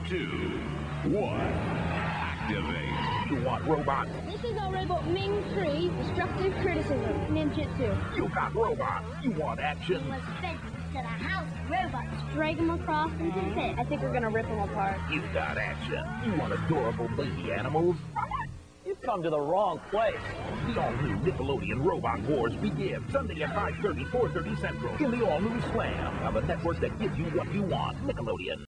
2, 1, activate. You want robots? This is our robot Ming 3, Destructive Criticism, Ninjutsu. You got robots. You want action? Let's fed to the house of robots. Drag them across into the pit. I think we're gonna rip them apart. You got action. You want adorable baby animals? You've come to the wrong place. The all-new Nickelodeon Robot Wars begin Sunday at 5:30, 4:30 Central in the all-new Slam, on the network that gives you what you want, Nickelodeon.